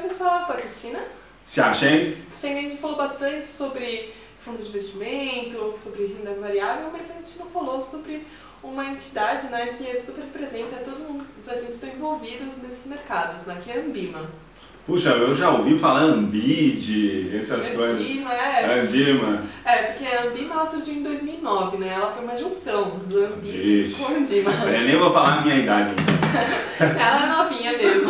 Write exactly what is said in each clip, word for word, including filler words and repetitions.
pessoal, eu sou a Cristina. Se a Sheng? Sheng, a gente falou bastante sobre fundos de investimento, sobre renda variável, mas a gente não falou sobre uma entidade, né, que é super presente, todo mundo, os agentes estão envolvidos nesses mercados, né, que é a Ambima. Puxa, eu já ouvi falar Ambid, essas Andima, coisas. é. Andima. É, porque a Ambima ela surgiu em dois mil e nove, né? Ela foi uma junção do Ambid Ixi. com a Andima. Eu nem vou falar a minha idade ainda. Ela é novinha mesmo.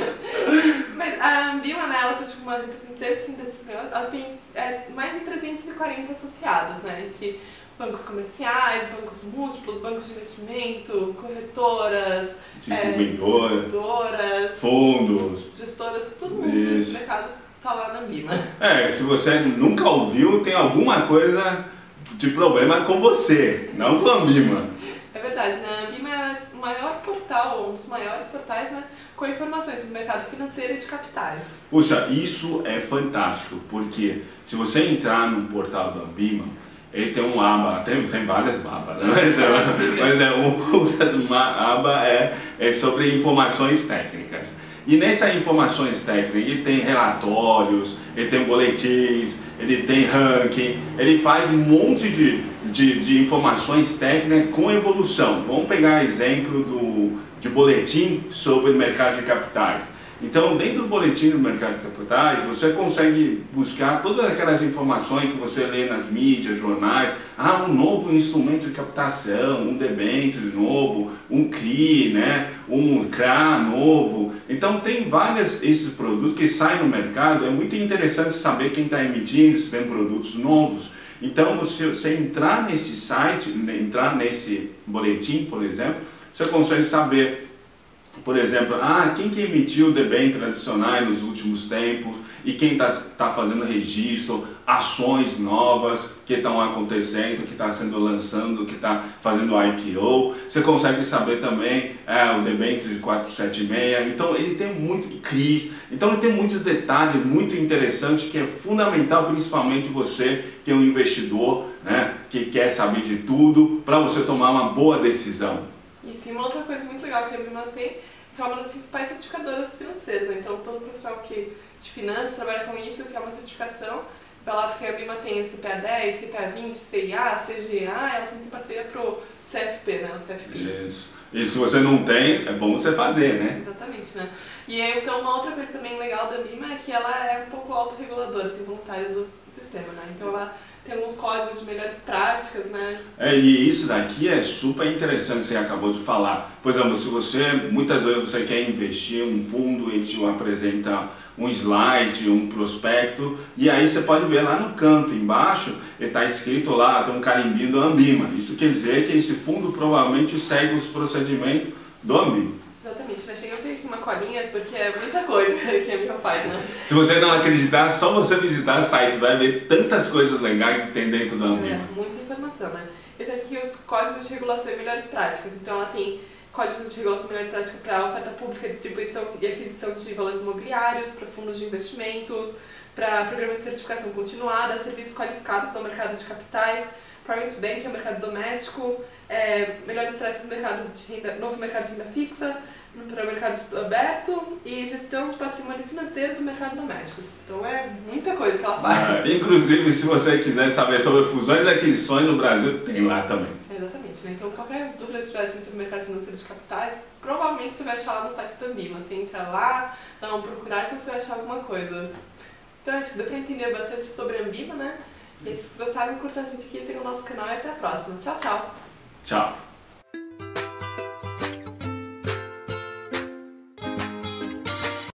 Mas a Ambima, né, ela surgiu como uma representante, assim, ela tem é, mais de trezentos e quarenta associados, né? Entre bancos comerciais, bancos múltiplos, bancos de investimento, corretoras, Distribuidora, é, distribuidoras, fundos, gestoras, todo mundo nesse mercado tá lá na Ambima. É, se você nunca ouviu, tem alguma coisa de problema com você, não com a Ambima. É verdade, né? A Ambima é o maior portal, um dos maiores portais, né, com informações sobre o mercado financeiro e de capitais. Puxa, isso é fantástico, porque se você entrar no portal da Ambima, ele tem um aba, tem, tem várias abas, né? mas é uma das abas é, é sobre informações técnicas. E nessas informações técnicas ele tem relatórios, ele tem boletins, ele tem ranking, ele faz um monte de, de, de informações técnicas com evolução. Vamos pegar exemplo do, de boletim sobre o mercado de capitais. Então, dentro do boletim do mercado de capitais, você consegue buscar todas aquelas informações que você lê nas mídias, jornais. Ah, um novo instrumento de captação, um debênture novo, um C R I, né? um C R A novo. Então, tem vários esses produtos que saem no mercado. É muito interessante saber quem está emitindo, se tem produtos novos. Então, você, você entrar nesse site, entrar nesse boletim, por exemplo, você consegue saber, por exemplo, ah, quem que emitiu debêntures tradicionais nos últimos tempos e quem está tá fazendo registro, ações novas que estão acontecendo, que está sendo lançando, que está fazendo I P O. Você consegue saber também é, o debênture de quatrocentos e setenta e seis. Então ele tem muito C R I. Então ele tem muitos detalhes muito interessantes que é fundamental, principalmente você que é um investidor, né, que quer saber de tudo para você tomar uma boa decisão. Isso, e uma outra coisa muito legal que a Ambima tem, que é uma das principais certificadoras financeiras, né? Então todo profissional que de finanças trabalha com isso, que é uma certificação, vai lá porque a Ambima tem C P A dez, C P A vinte, C I A, C G A, ela também tem parceria pro C F P, né? O C F P. Isso. E se você não tem, é bom você fazer, né? Exatamente, né? E aí, então uma outra coisa também legal da Ambima é que ela é um pouco autorreguladora, assim, voluntária do sistema, né? Então ela tem alguns códigos de melhores práticas, né? É, e isso daqui é super interessante, você acabou de falar. Por exemplo, se você, muitas vezes você quer investir em um fundo, ele te apresenta um slide, um prospecto, e aí você pode ver lá no canto embaixo, está escrito lá, tem um carimbinho do Ambima. Isso quer dizer que esse fundo provavelmente segue os procedimentos do Ambima. Exatamente, né? Chega a ter aqui uma colinha, porque é muita coisa que a Ambima faz, né? Se você não acreditar, só você visitar o site, você vai ver tantas coisas legais que tem dentro da Ambima. É, muita informação, né? Eu tenho aqui os códigos de regulação e melhores práticas. Então ela tem códigos de regulação e melhor prática para oferta pública, distribuição e aquisição de valores imobiliários, para fundos de investimentos, para programas de certificação continuada, serviços qualificados ao mercado de capitais, private bank, que é o mercado doméstico, é, melhores práticas no mercado de renda, novo mercado de renda fixa, para o mercado aberto e gestão de patrimônio financeiro do mercado doméstico. Então é muita coisa que ela faz. Ah, inclusive, se você quiser saber sobre fusões e aquisições no Brasil, tem lá também. Exatamente, né? Então qualquer dúvida que tiver sobre o mercado financeiro de capitais, provavelmente você vai achar lá no site da Ambima. Você entra lá, dá uma procurar que você vai achar alguma coisa. Então acho que deu para entender bastante sobre a Ambima, né? E se vocês gostaram, curta a gente aqui, siga o nosso canal e até a próxima. Tchau, tchau! Tchau!